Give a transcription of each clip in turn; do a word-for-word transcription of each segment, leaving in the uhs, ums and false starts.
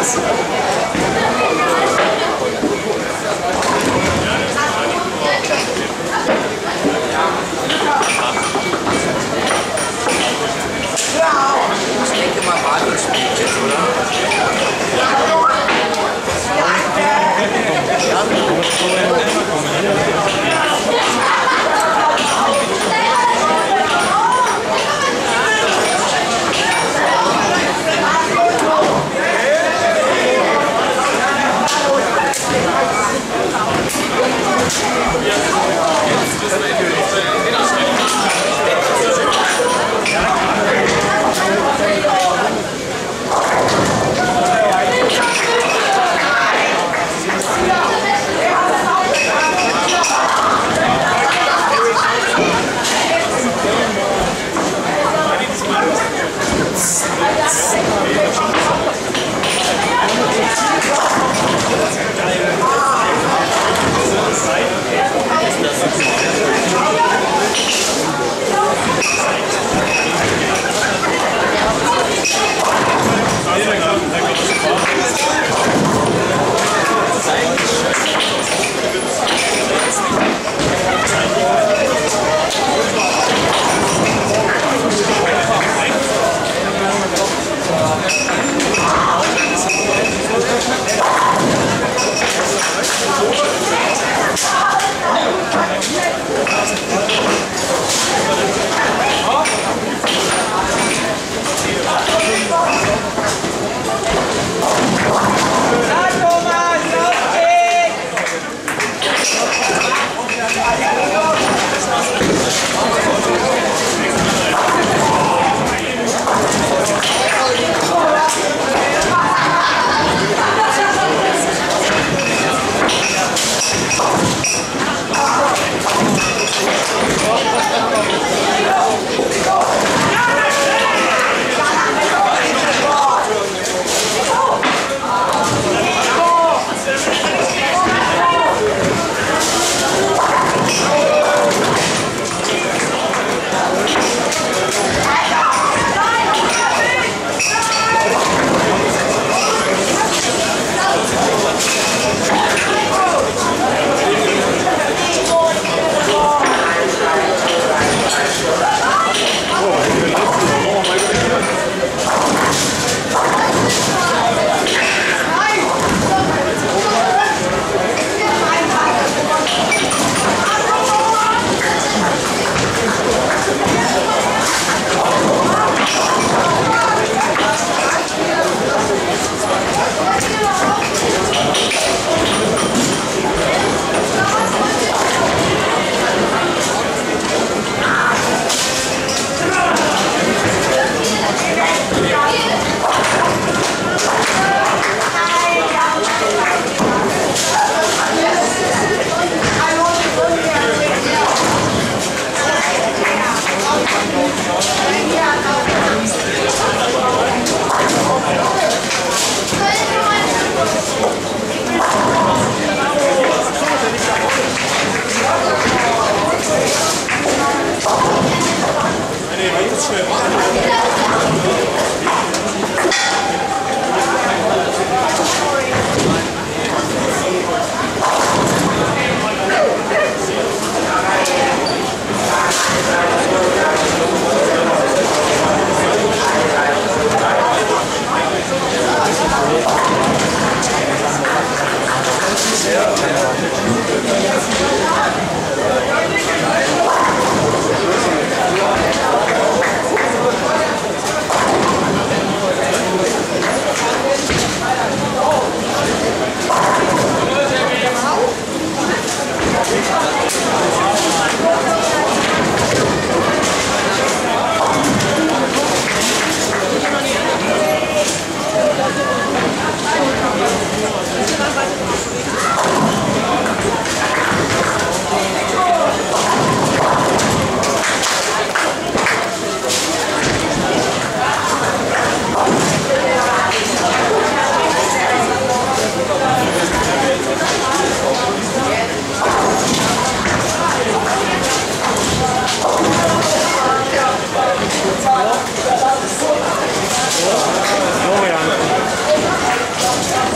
Spaß. Ich denke mal, Martin spielt jetzt, oder?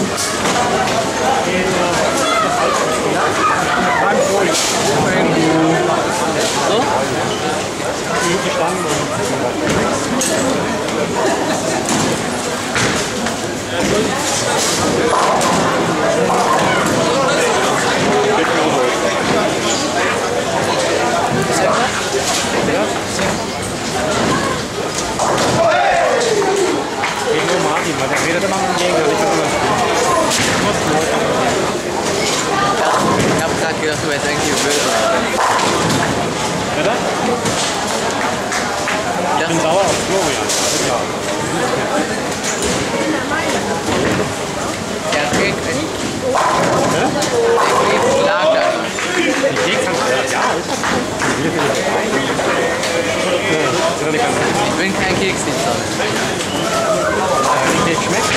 So? Die Stangen gegen nur Martin, weil der redet immer mit dem Gegner, nicht mit uns. Ich hab grad gedacht, du wärst eigentlich im Bild. Bitte? Ich bin sauer auf Florian. Ja. Der hat gekriegt. Bitte? Der Keks lag da. Die Keks kannst du ja, ja, ist das. Ich bin kein Keksliebhaber. Die Keks schmeckt.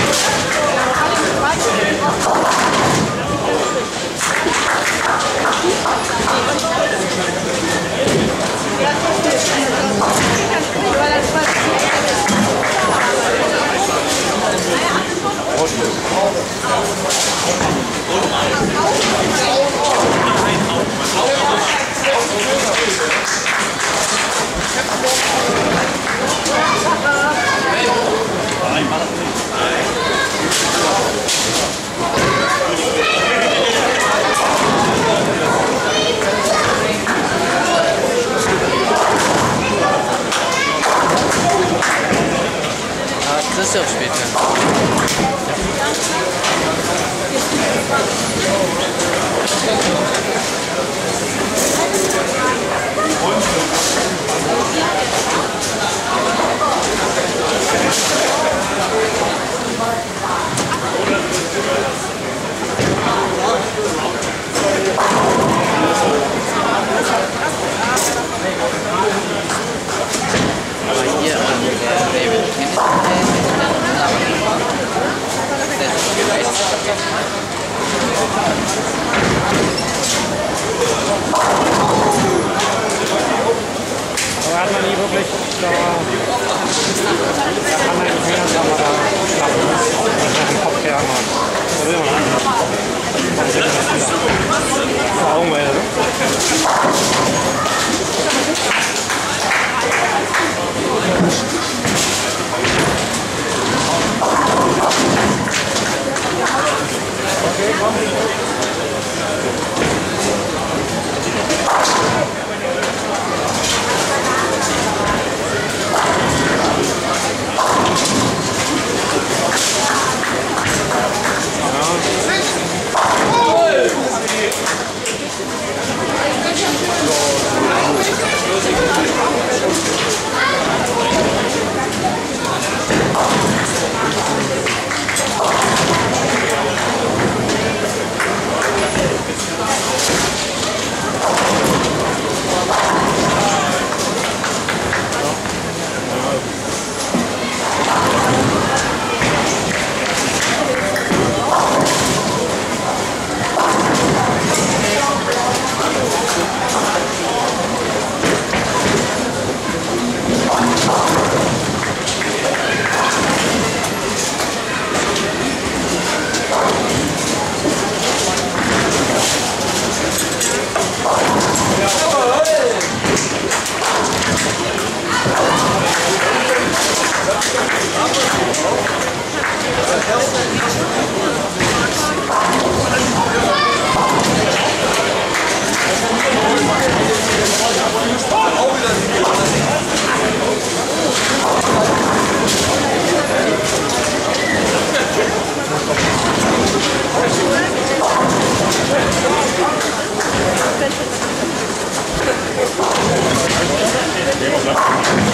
Christoph später. Aber hier, der David kennt Aber hat man nie wirklich da, da kann man nicht mehr, da man da schlafen muss, dass man den Kopf her hat. Da will man nicht. Das ist Augenweide, ne? Okay, komm.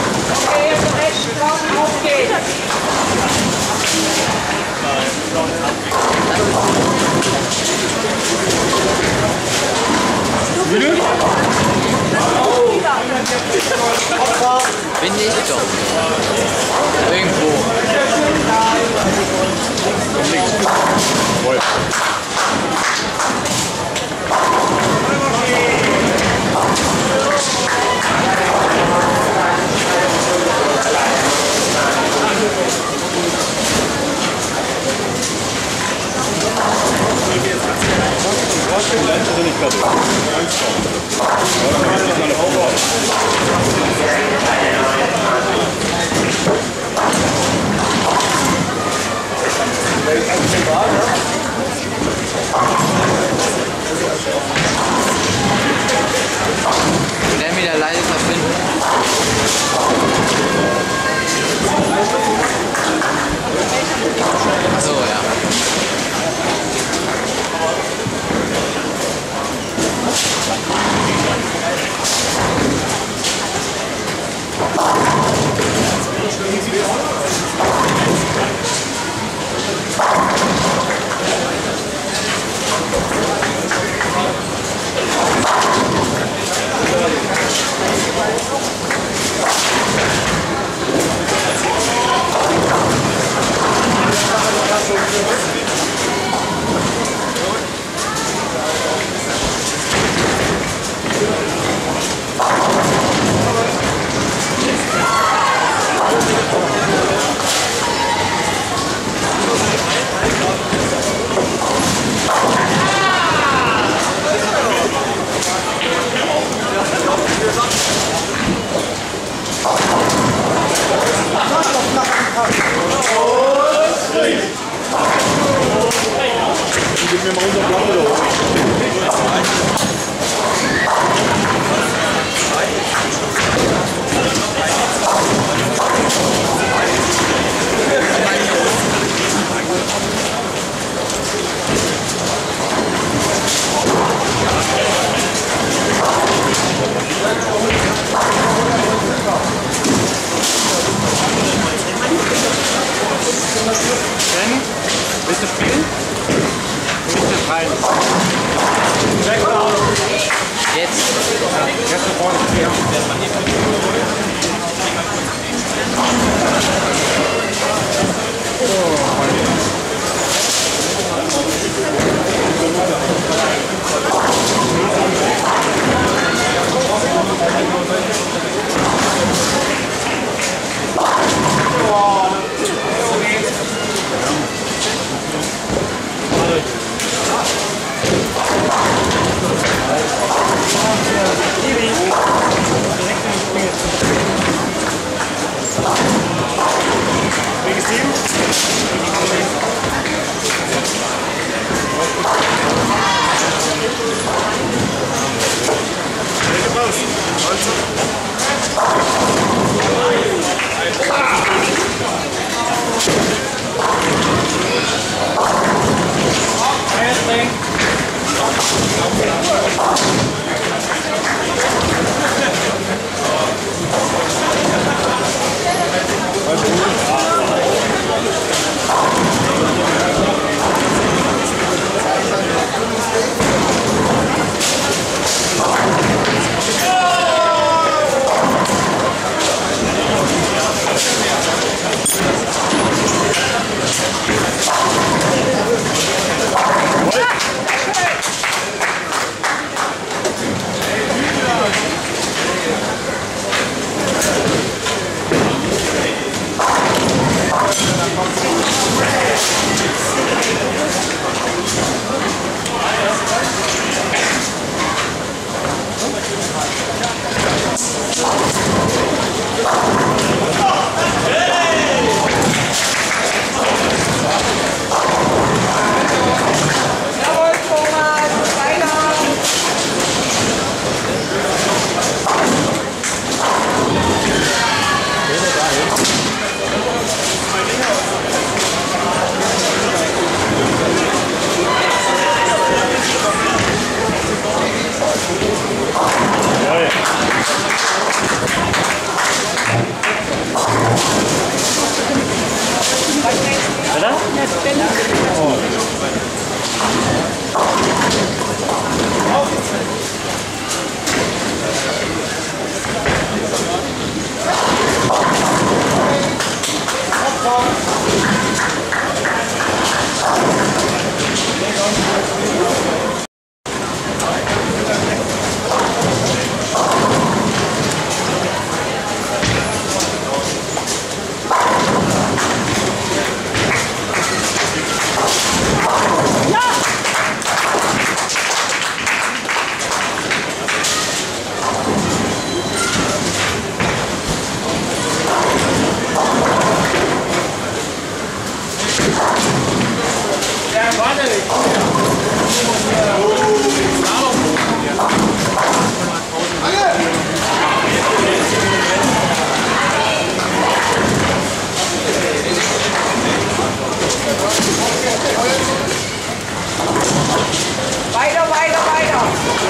Okay, rechts, auf geht's. Schnell wieder leise verbinden. So, ja. Gib mir mal unser Blatt oder was? Ben, willst du spielen? Du willst jetzt rein. Jetzt. Jetzt da vorne stehen. Weiter, weiter, weiter.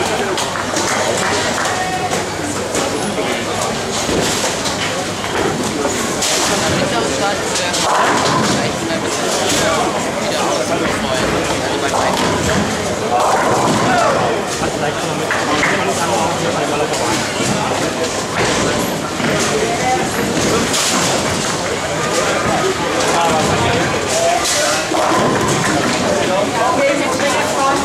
Okay, wir springen von.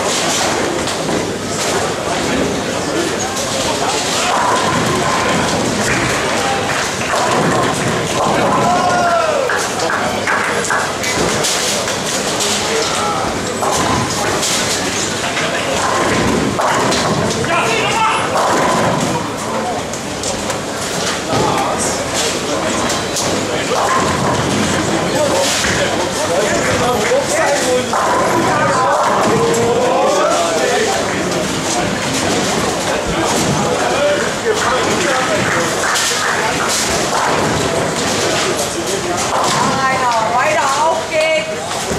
Weiter, weiter, auf geht's!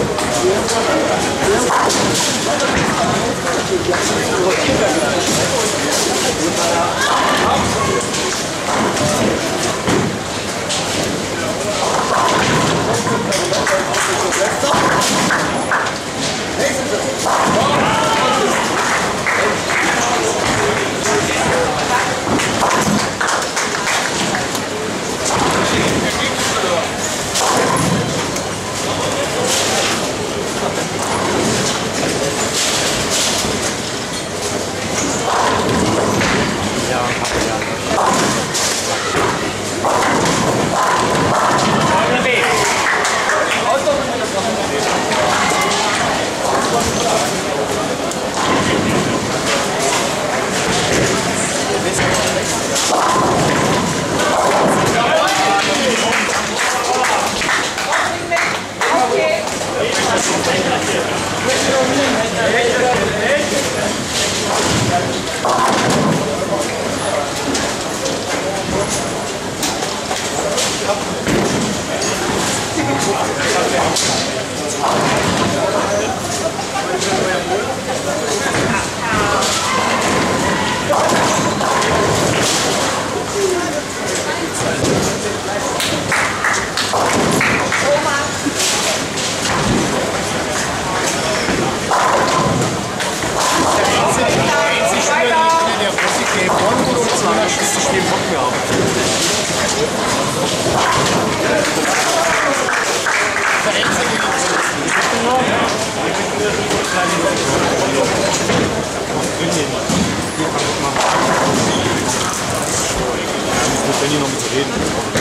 Benni noch mit reden.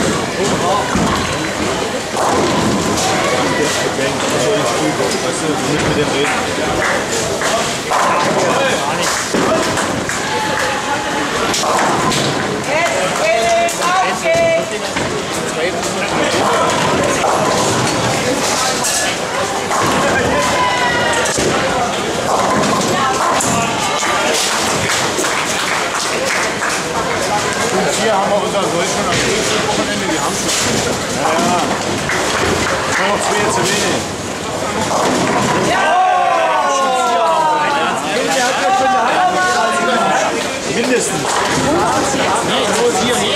Weißt du, nicht mit dem reden. Jetzt geht es, auf geht's! Und hier haben wir unser Soll schon am nächsten Wochenende, die haben schon. Ja, ja. Nur noch zwei zu wenig. Mindestens. Nee, nur hierher.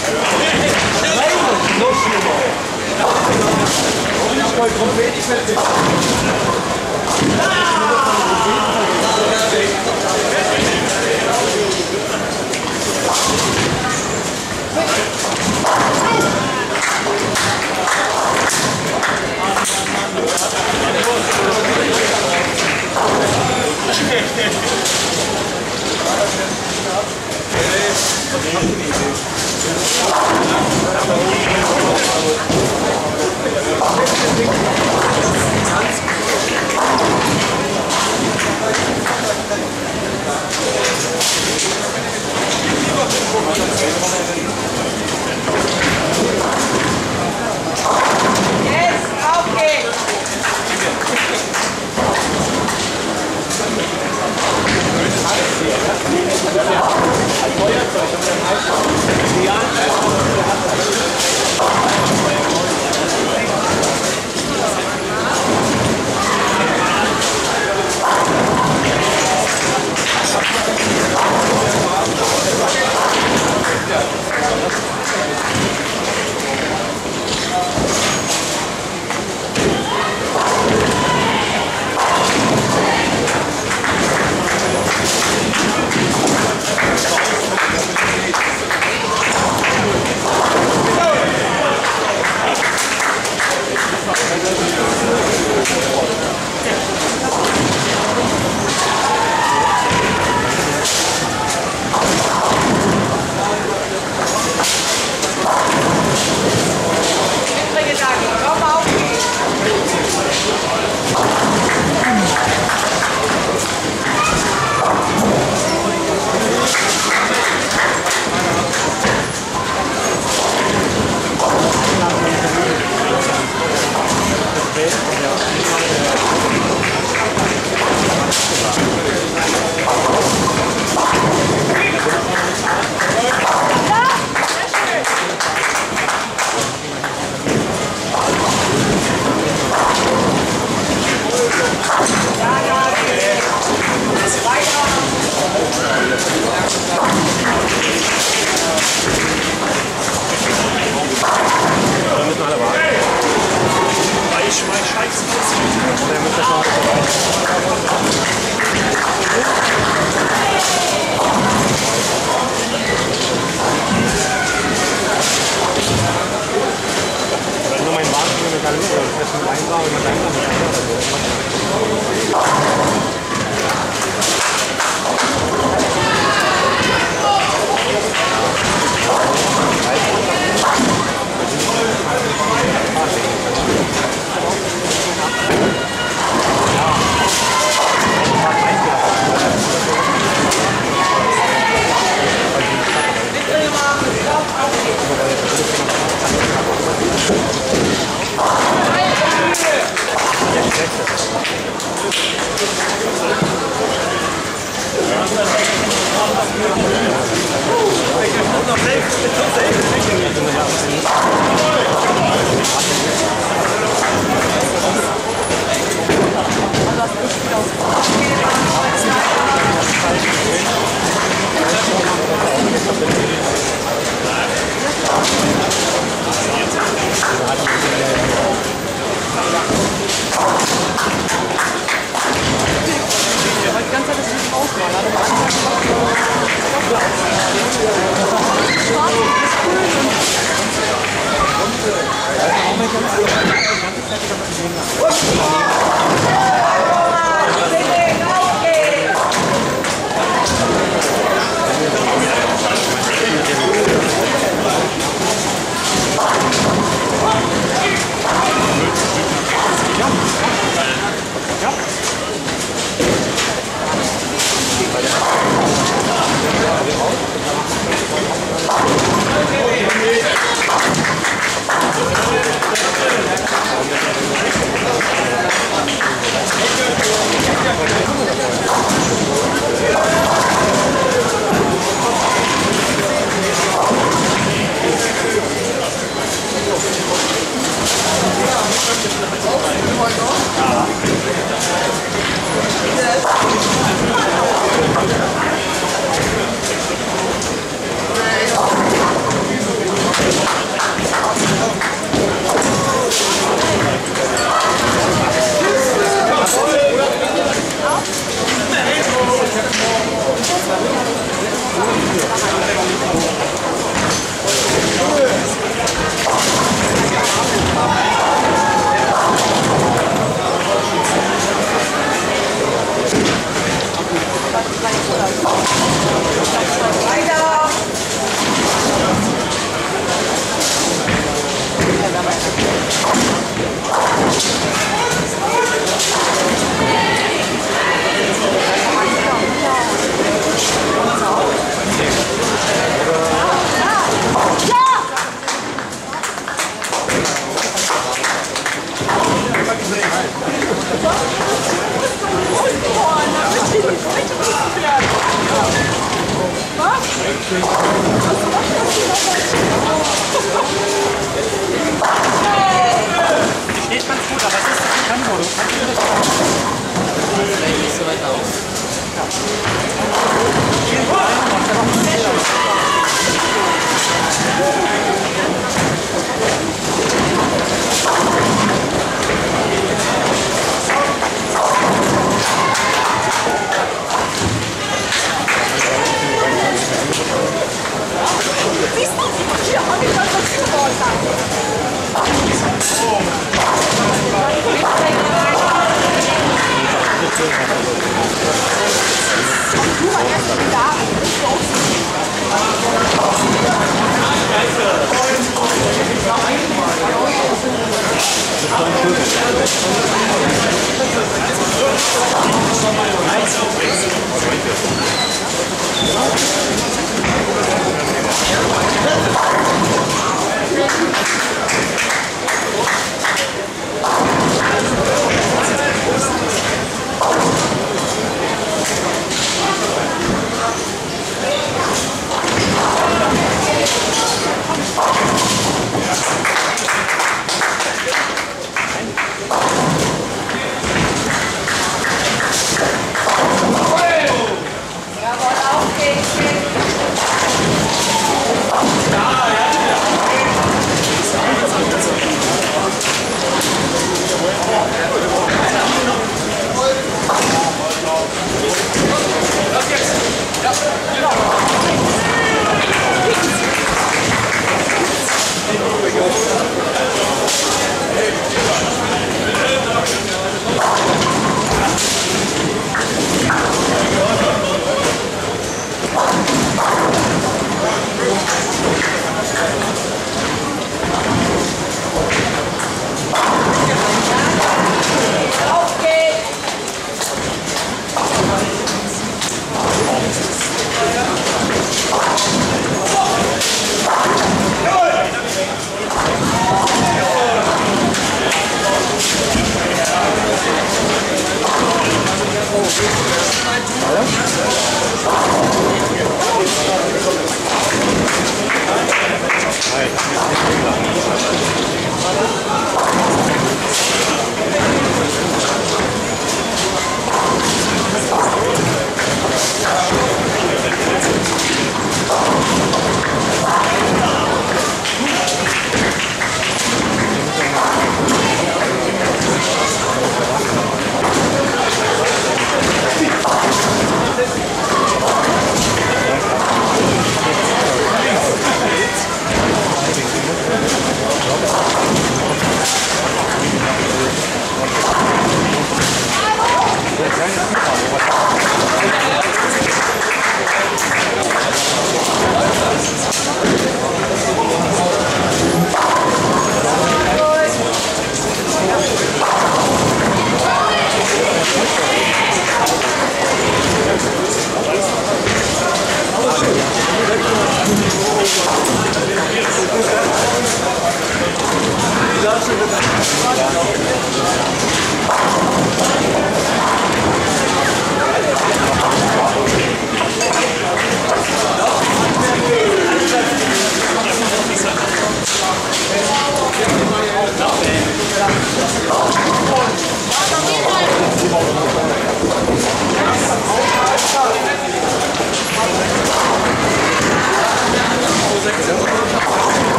Jetzt, auf geht's! Ja. Die steht ganz gut, aber es ist ein Tempo. Du kannst nicht Vielleicht nicht so weit aus.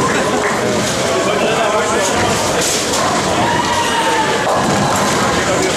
Ja.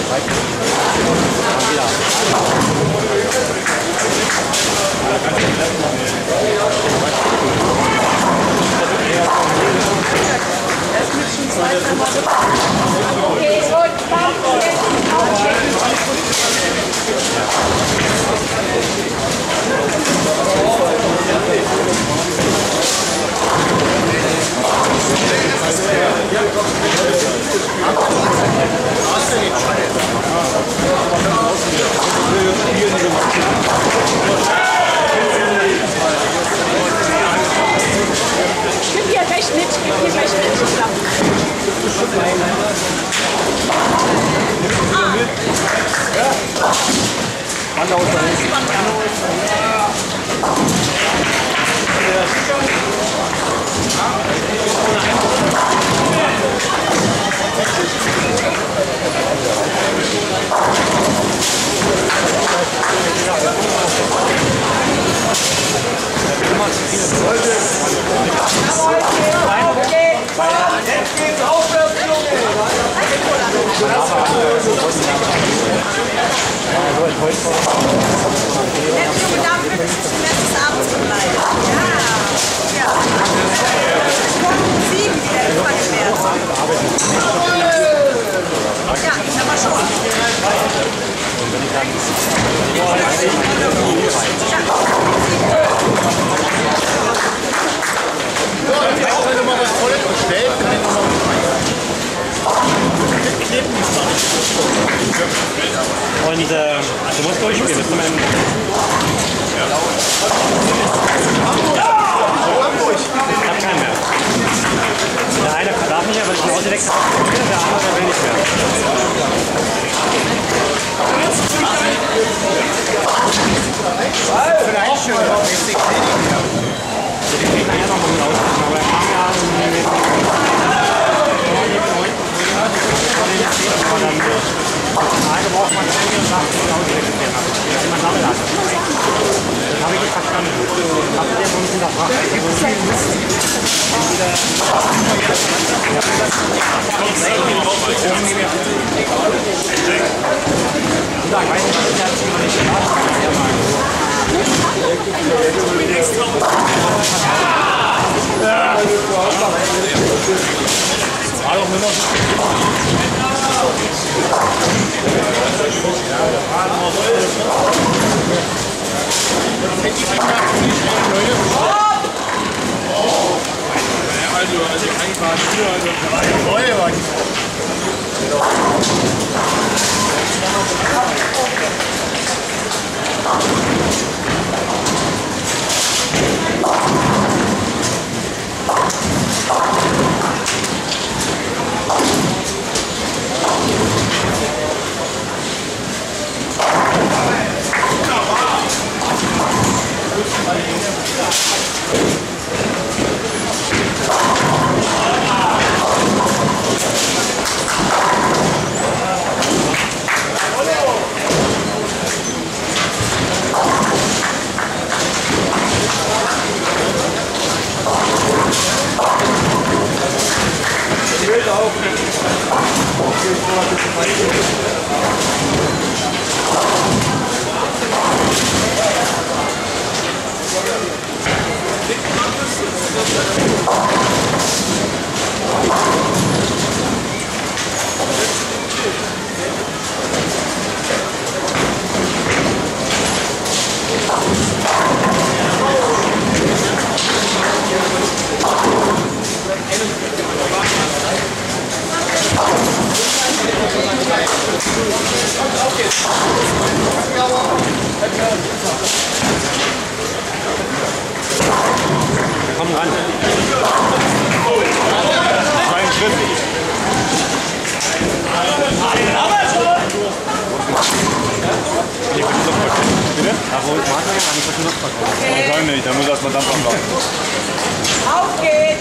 Okay, gut, Pauke. Gib hier gleich mit, gib hier gleich mit. Jetzt geht's aufwärts, Junge! Der junge Dame wird bis zum letzten Abend bleiben. Ja, ja. Morgen um sieben wieder in Falkenberg. Ja, ich aber schon. Wenn ich heute mal was Tolles bestellt, kann ich nochmal kleben nicht mal. Und äh, du musst durchspielen bis zum Ende. Ich hab keinen mehr. Der eine darf nicht mehr, weil ich ihn ausgewechselt habe. Der andere will nicht mehr. Vielleicht schön, aber jetzt nicht mehr. Die kriegen nachher noch mal mit ausrichten, aber er kam ja mit aber dann Tage braucht man vier Sachen und ausgewechselt werden. Das ist immer Sammel hat. Das habe ich nicht verstanden. Habt ihr uns hinterfragt? Ja, ich weiß nicht, was der Team nicht gemacht Komm ran. Mein Schritt. Bitte? Da wo ich Martin an, ich muss noch Wahrscheinlich, da muss erstmal Dampf anfangen. Auf geht's!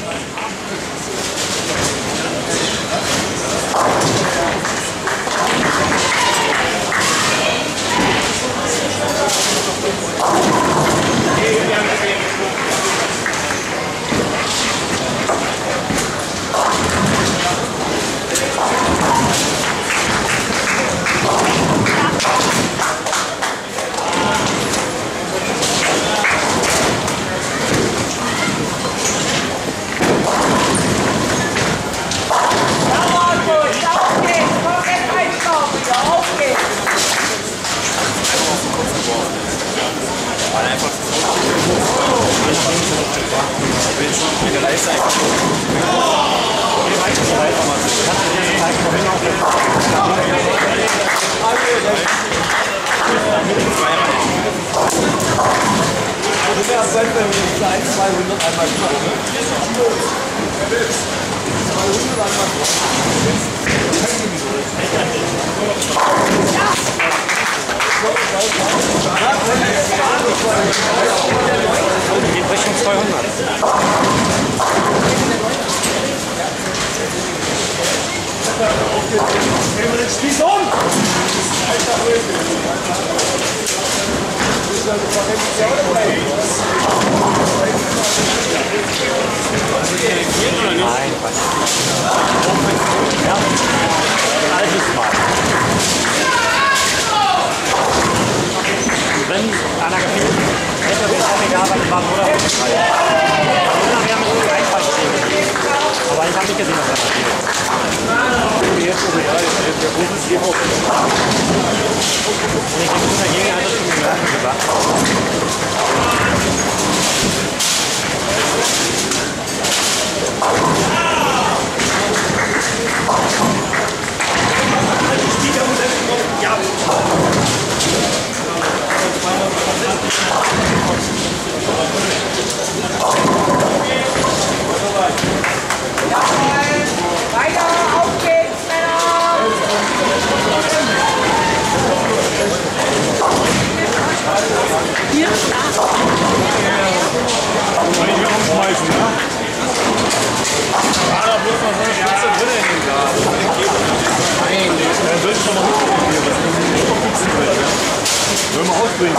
Geht Richtung zweihundert. Spieß um! Nein, Quatsch. Ja, ein altes Mal. Wenn einer gefehlt hätte, wäre es auch egal, weil es war nur der Hauptteil. Wir haben es einfach gesehen. Aber ich habe nicht gesehen, was da passiert ist. Jetzt ist egal, der Bus ist hier hoch. Und ich denke, dagegen hat das schon gemerkt gesagt. Weiter, auf geht's, Männer! Hier, da. Kann ich mir umschmeißen, ne? Ja, da muss man so eine Spitze drin in den Glas. Nein, der will schon mal hochgehen hier, was man nicht verputzen will. Sollen wir ausbringen?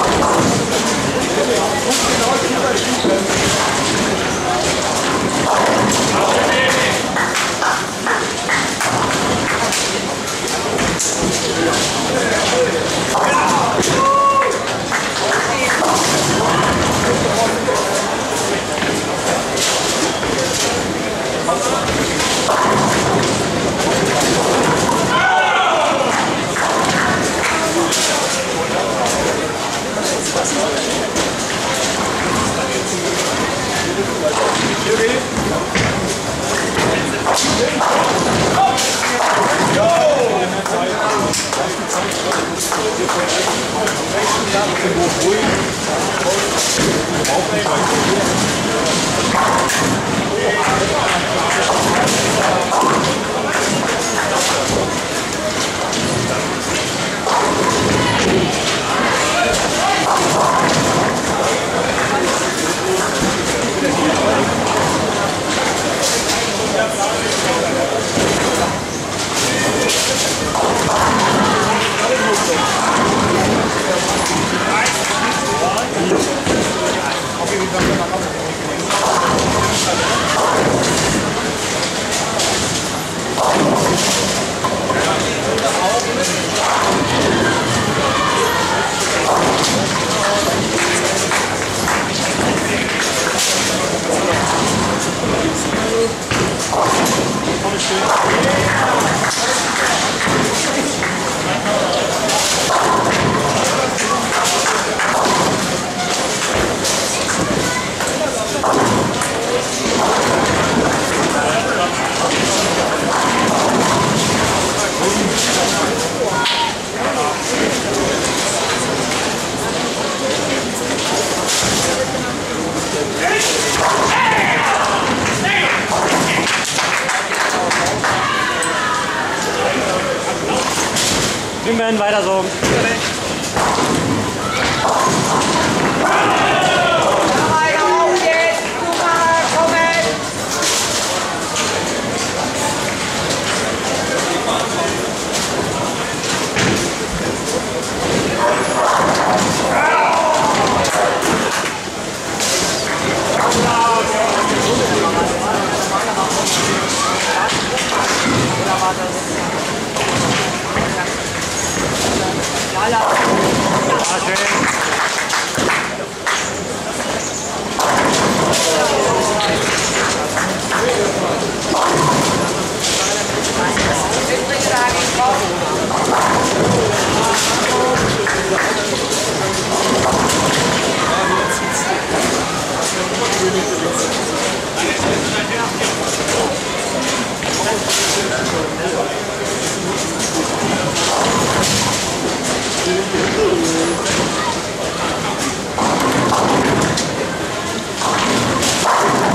Wir werden weiter so. Weiter, auf geht's! Zumacher, kommen! Ah, schön. Ja.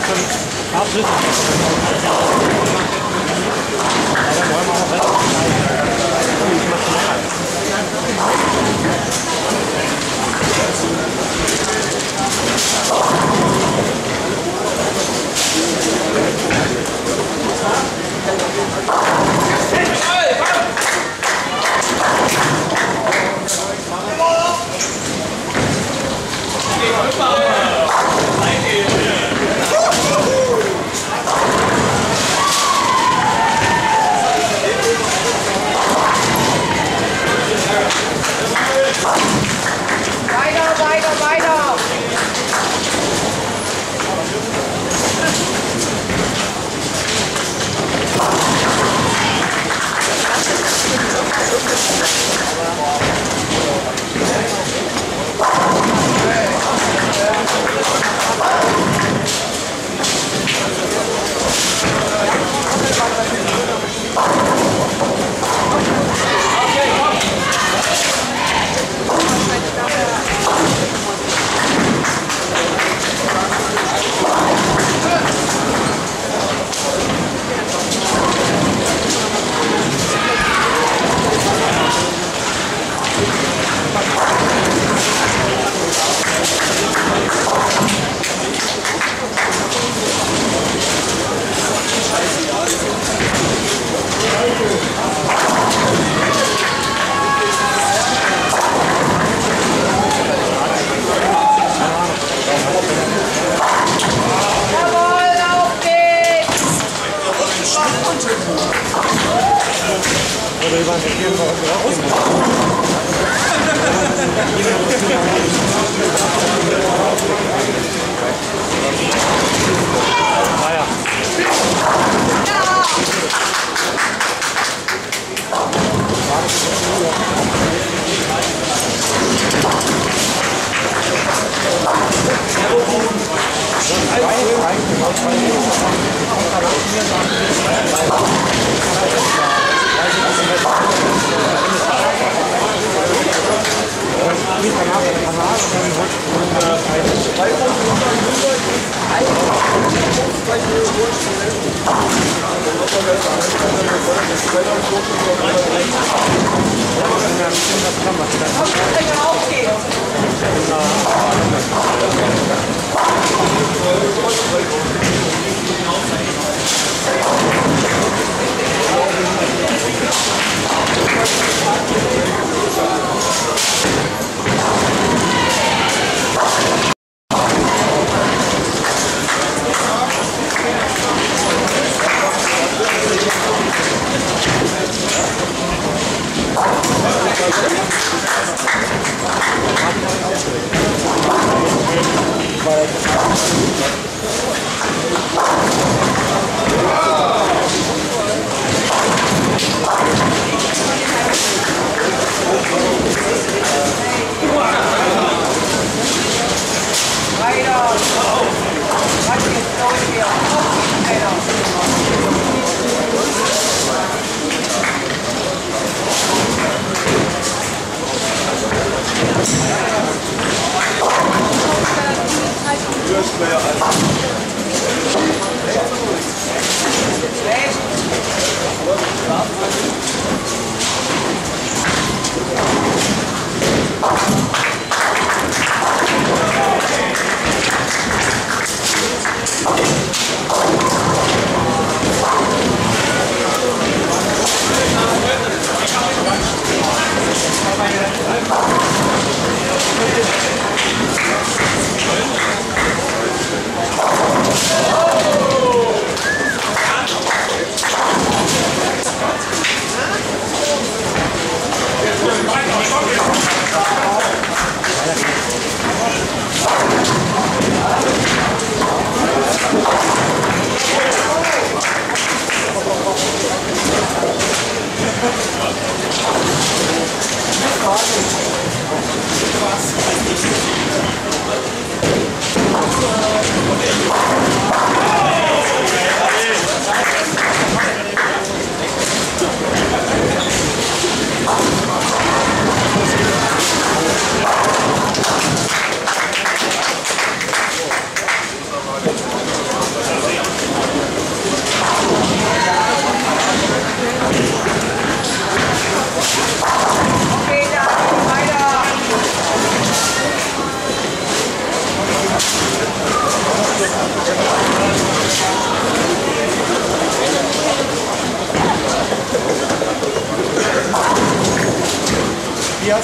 schon abschließend. Aber dann wollen wir auch relativ schnell. Ich mach schneller. Weiter, weiter, weiter. Jawohl, auf geht's! Oder über den Tieren raus. Ah ja. Auf geht's! Weiter! Was ist los hier? Auf geht's, Männer! Höchstplayer als Matthias.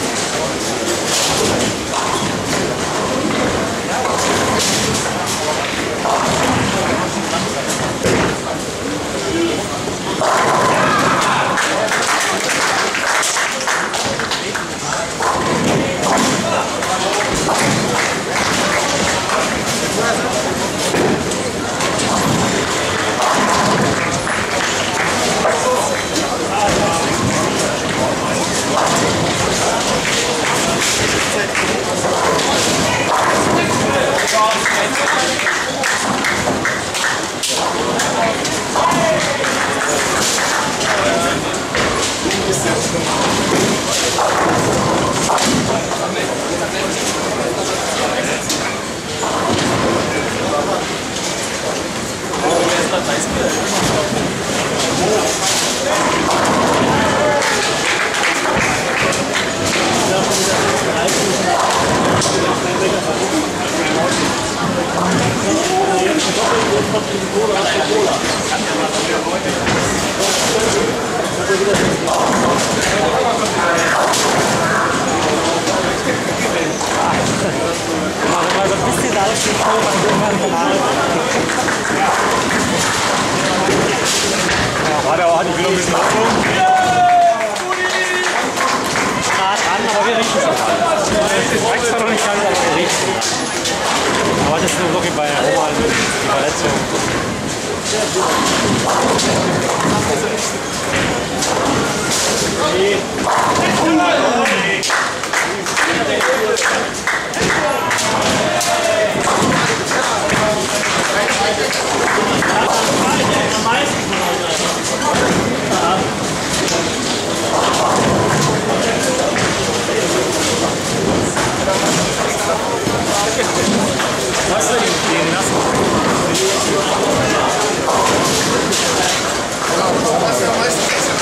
War der auch nicht wieder ein bisschen Hoffnung? Nah dran, aber wir riechen schon. Ich weiß zwar noch nicht ganz, aber wir riechen. Aber das ist nur wirklich bei Roman die Verletzung. Was soll ich gehen lassen? Was ist am meisten besser?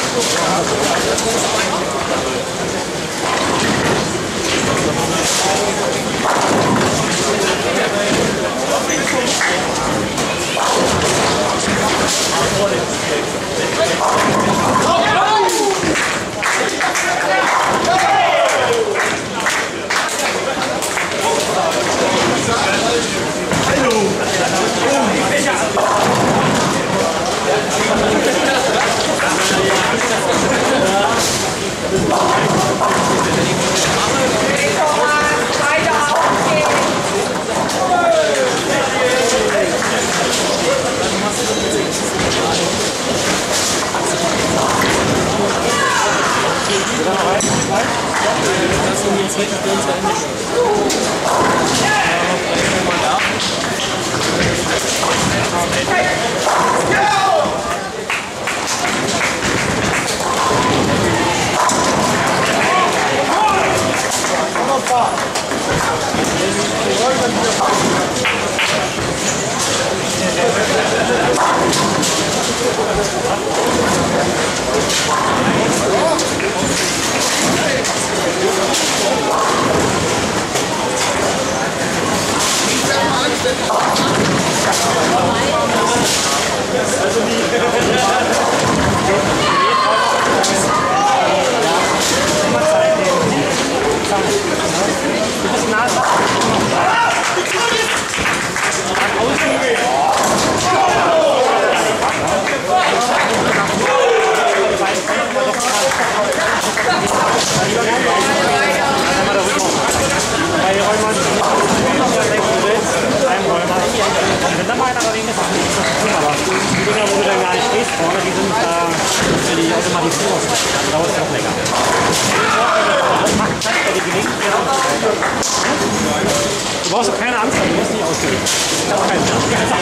Du brauchst doch keine Angst haben, du musst nicht ausgehen. Ich habe keine Angst.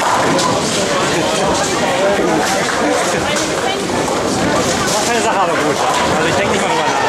Das war keine Sache, aber gut. Also ich denke nicht mal drüber nach.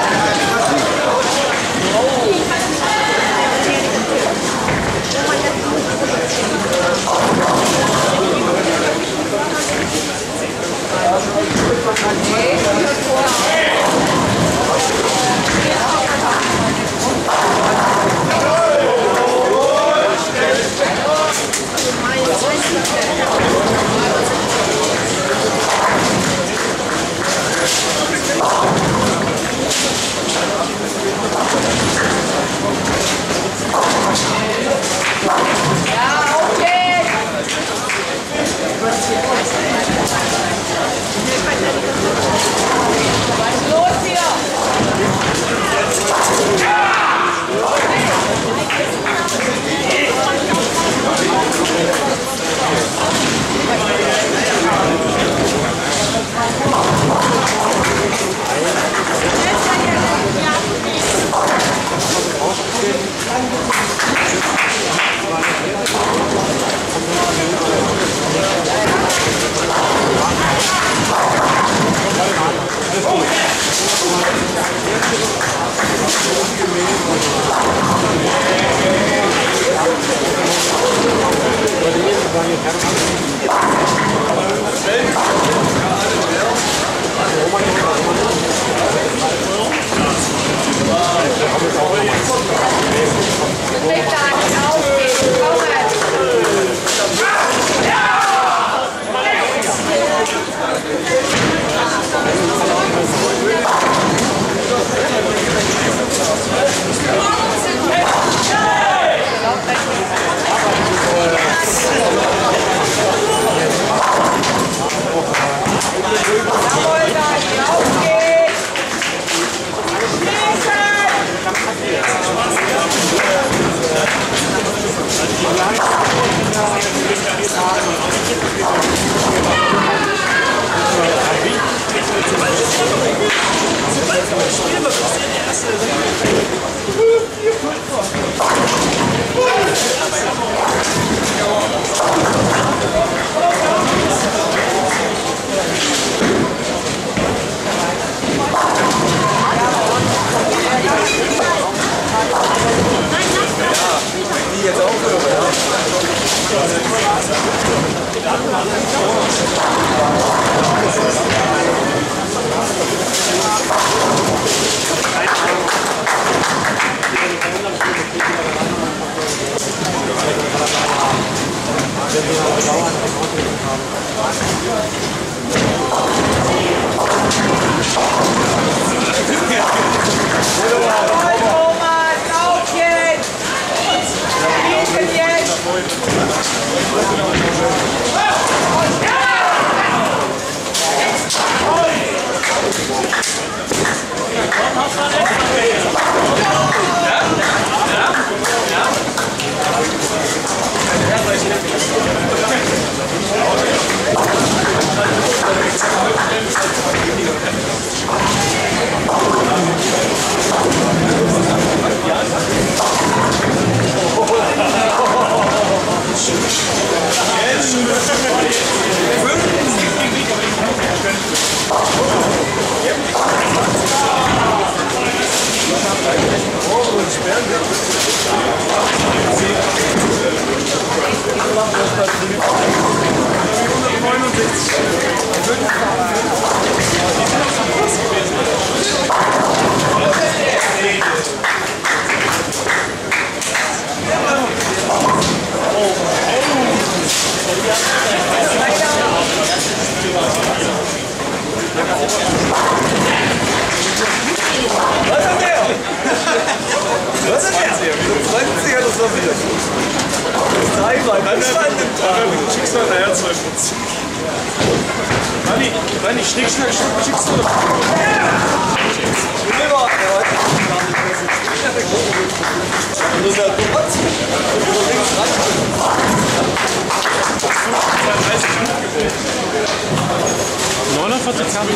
neunundvierzig Gramm.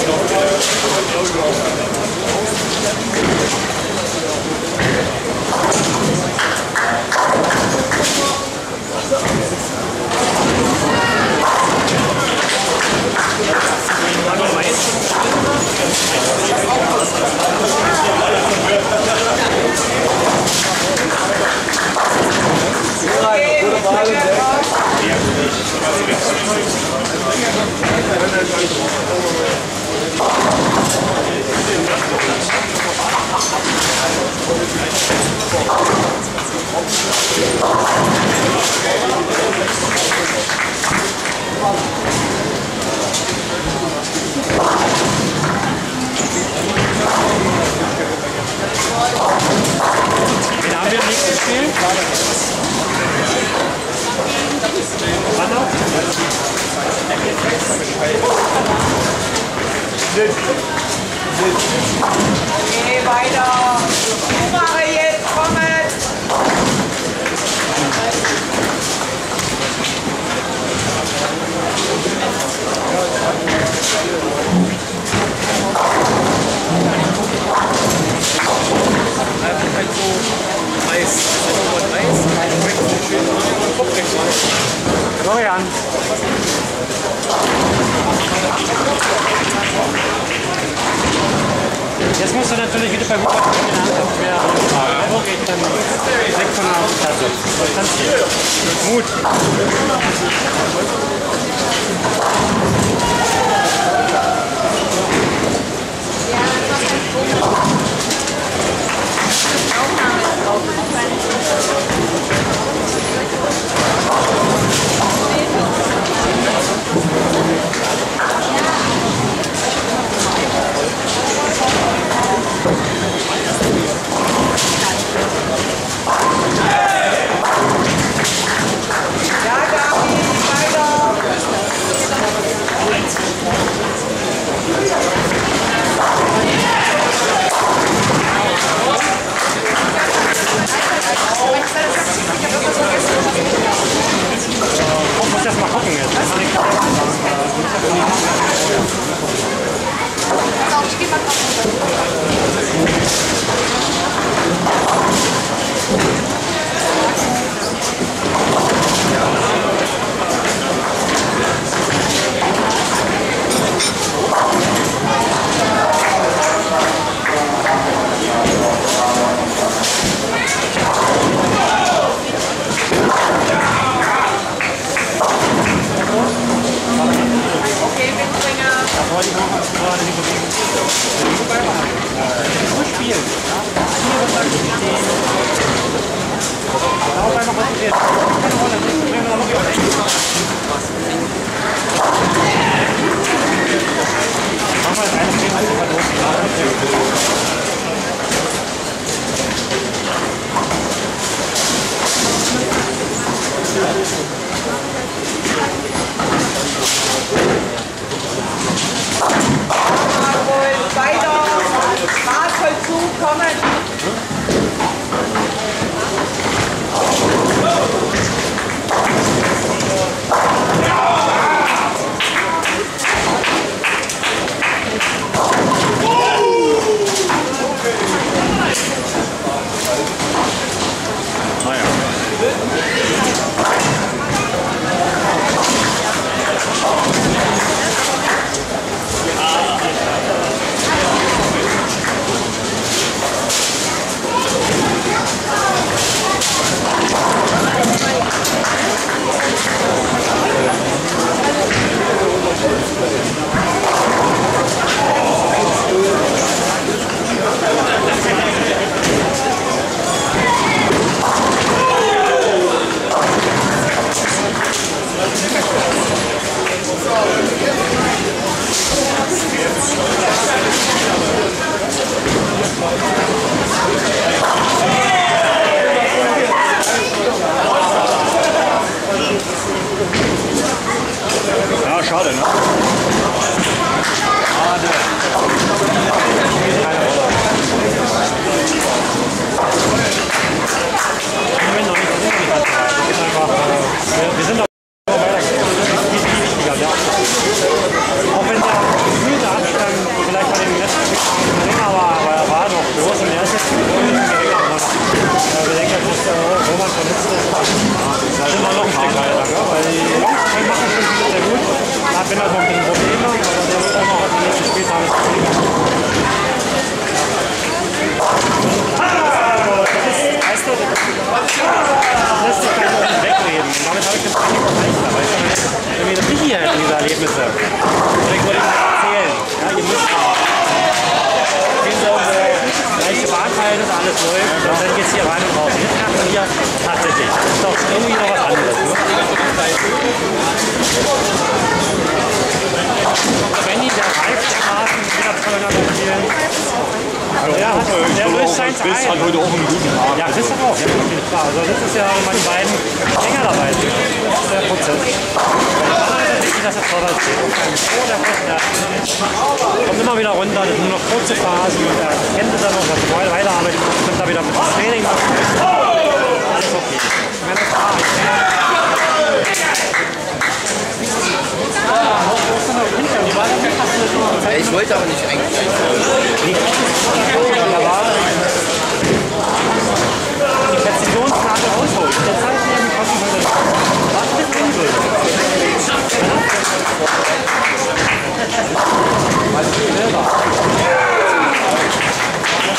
Den haben wir nicht gespielt. Geh weiter. Du mache jetzt, kommen. Halt so Eis. Also Eis, schön und Kopfrecht. Florian. Jetzt musst du natürlich wieder bei Wuppertal in der Hand mehr anfragen. hoch geht, dann sechshundert auf die Platte. Das kannst du. Mut. Ich muss erst mal gucken jetzt. Ich geh mal drauf. Okay, Windbringer. Da wollte ich noch mal gerade die Bewegung. Nur spielen. Darauf einfach konzentriert. Keine Rolle. Bringen wir noch die Mach mal eine Spiel, als wir Jawohl, weiter. Maßvollzug kommen. Ja, schade, ne? Schade. Wir sind aber wichtiger, ja. Auch wenn der gefühlte Abstand vielleicht bei dem letzten länger war, aber er war noch groß und er ist jetzt geringer. Wir denken, dass Roman verletzt ist. Da sind wir noch ein Stück weiter, weil die Jungs machen schon sehr gut. Hat wenn er noch ein bisschen Probleme, aber der wird auch noch auf die nächsten Spieltage spielen. Weißt du, das lässt sich gar nicht wegreden. Und damit habe ich das gar nicht erreicht. Aber wenn wir das nicht hier hätten, diese Erlebnisse, oder ich wollte Ihnen erzählen, ja, ihr müsst gehen Sie unsere gleiche Bahnverhältnis, alles läuft, und dann geht es hier rein und raus. Jetzt kann man hier tatsächlich. Das ist doch irgendwie noch was anderes. Ne? Benny, der reift dermaßen, wieder Kölner spielen. Der, hat, der löst sein Chris hat heute auch einen guten Tag. Ja, Chris hat auch, ja, klar. Also das ist ja, wenn man die beiden länger dabei sind. Das ist der Prozess. Bei den anderen ist es wichtig, dass er vorwärts geht. Oh, der Chris, der kommt immer wieder runter, das sind nur noch kurze Phasen. Er kennt es dann noch, dass er weiterarbeitet, kommt da wieder mit dem Training machen. Alles okay. Wenn das klar ist. Ich wollte aber nicht eigentlich. Die Präzisionskarte rausholen. Der zeigt mir die Kosten. Was ist denn so? Was ist selber?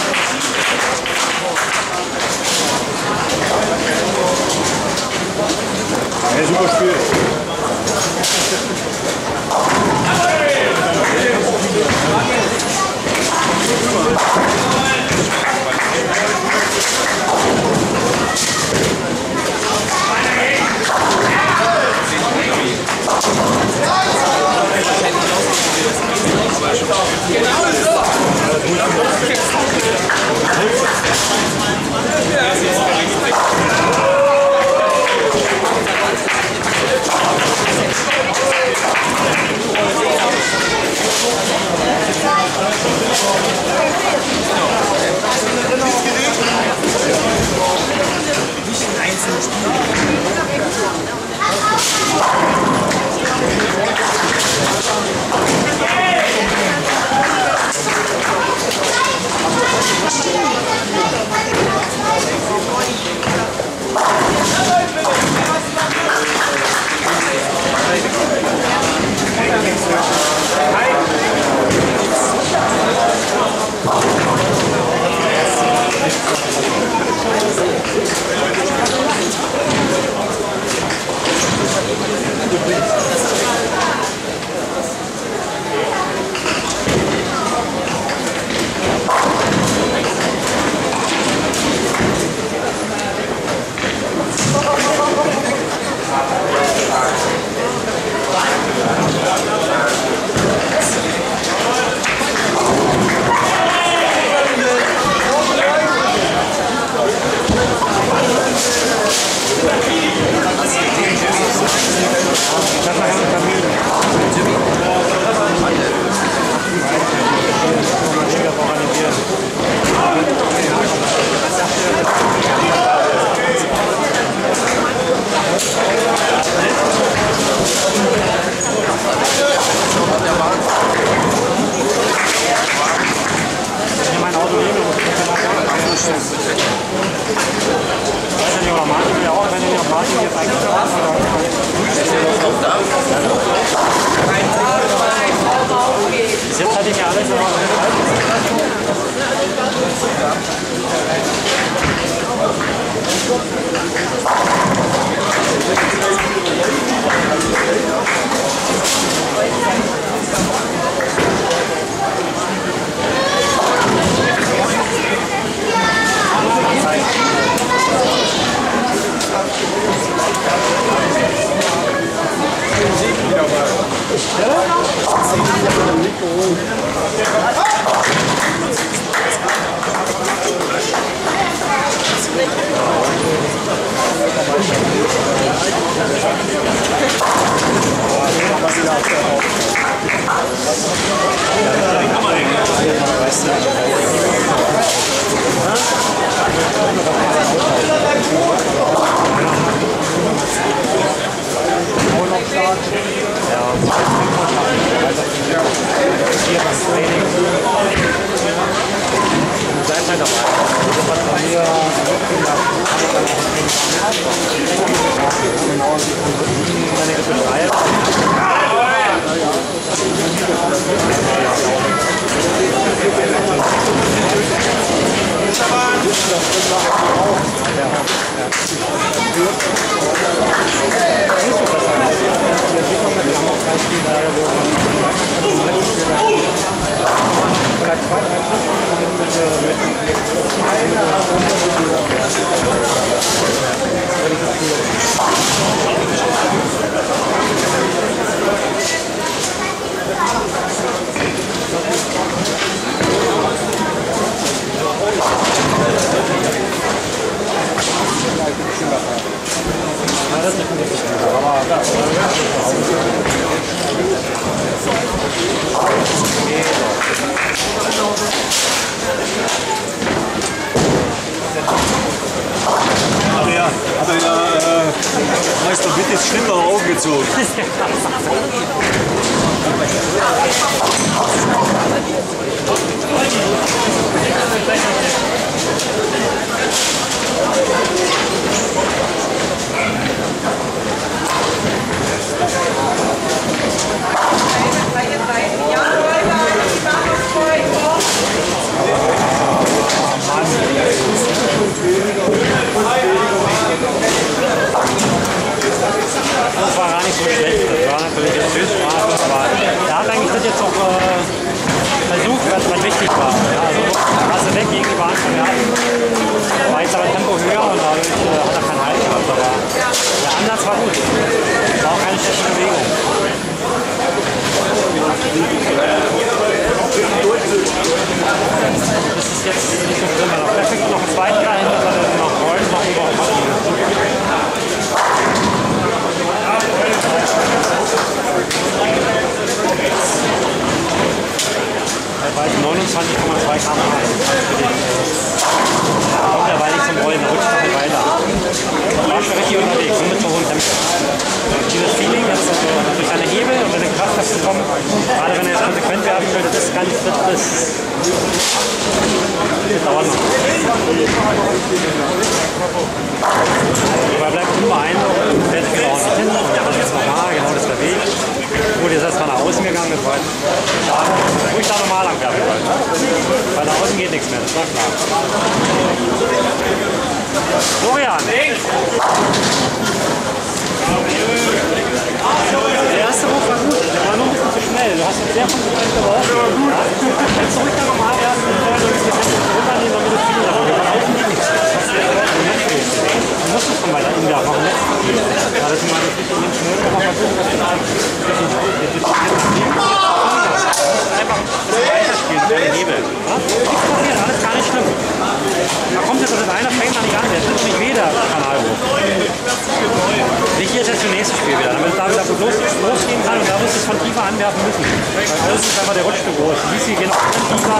Bis jetzt hatte ich ja alles noch Meister Witt ist schlimmer aufgezogen. Das war gar nicht so schlecht, das war natürlich eine Höchststrafe, aber er hat eigentlich das jetzt auch äh, versucht, was, was wichtig war. Ja, also hast du weg gegen die Bahn von Garten, war jetzt aber Tempo höher und dadurch äh, hat er keinen Halt gehabt, aber der Ansatz war gut, war auch keine schlechte Bewegung. Das ist jetzt nicht so schlimm, wenn er perfekt noch einen zweiten dahin, dass er dann noch rollen, noch überhaupt machen. Er war neunundzwanzig Komma zwei Kilometer pro Stunde. Da kommt er weil nicht zum Rollen, da rutscht er halt weiter. War schon richtig unterwegs, so mit so hohem Tempo. Dieses Feeling, das ist durch seine Hebel und seine Kraft dazu kommt, gerade wenn er jetzt konsequent werden will, das ist ganz, das, das, das dauert noch. Aber er bleibt unbeeindruckt, fährt sich genau nicht hin und das ist normal, genau das ist der Weg. Gut, jetzt ist er nach außen gegangen, das war schade, wo ich da normal lang werden wollte. Weil nach außen geht nichts mehr, das war klar. Florian! Der erste Ruf war gut, der war nur ein bisschen zu schnell. Du hast ihn sehr konsequent gebraucht. Ja. Jetzt ruhig da normal werden und vorher so ein bisschen runternehmen, damit es viel davon. Von außen geht nichts. Das hast du ja auch im Netz gesehen. Du musst es von weiter in der Woche im Netz gehen. Ja, das ist mal das bisschen schnell, aber versuchen, dass du da ein bisschen einfach weiterspielen, ohne Hebel. Ja? Nichts passiert, alles gar nicht schlimm. Da kommt jetzt das einer, fängt man nicht an, der tut nicht weh, der Kanalruf. Wichtig ist jetzt das nächste Spiel wieder, damit es da wieder los, losgehen kann und da muss es von tiefer anwerfen müssen. Weil alles ist einfach der Rutsch zu groß. Die hier gehen auch tiefer.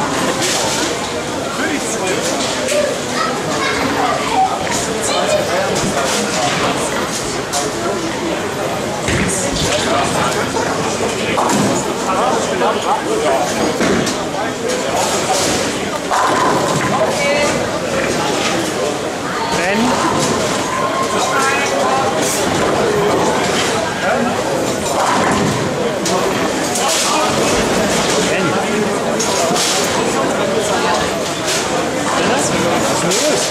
Ben. nervös.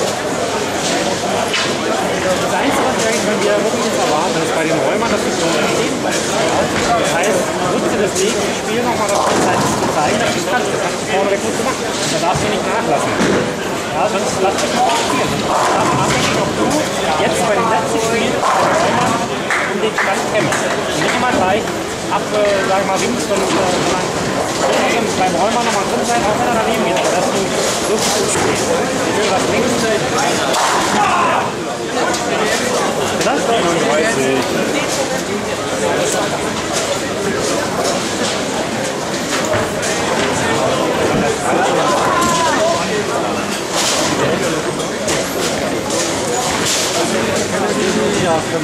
Das Einzige, was wir eigentlich von dir wirklich nicht erwarten, ist bei den Räumern, dass du so stehen bleibst. Das heißt, nutze das nächste Spiel nochmal dafür, zu zeigen, dass du es kannst. Das hast du vorne gut gemacht. Da darfst du nicht nachlassen. Ja, sonst lass dich auch spielen. Dann abhängig, ob du jetzt bei den letzten Spielen bei den Räumern um den Stand kämpfst. Nicht immer gleich ab, äh, sag mal, links, sondern beim Räumer nochmal drin sein, auch wenn er daneben geht. Dass du so gut spielst. Ich will was links. Das ist neununddreißig. Ja, stimmt.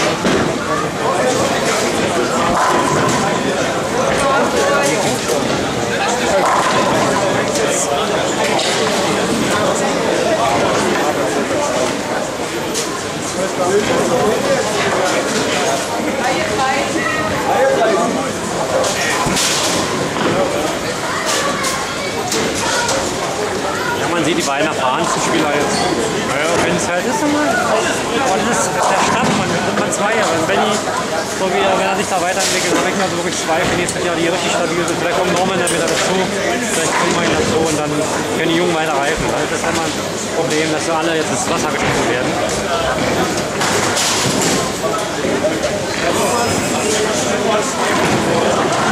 Ja, man sieht die beiden erfahrensten Spieler jetzt. Naja, wenn es halt ist, dann mal. Und das ist der Stadt, man wird man zwei Jahre. Wenn Benny, so wie er, wenn er sich da weiterentwickelt, dann kriegt man so wirklich zwei für nächstes Jahr, die richtig stabil sind. Vielleicht kommt Norman dann wieder dazu, vielleicht kriegen wir ihn dazu und dann können die Jungen weiter reifen. Das ist immer ein Problem, dass wir alle jetzt ins Wasser geschmissen werden. Ja.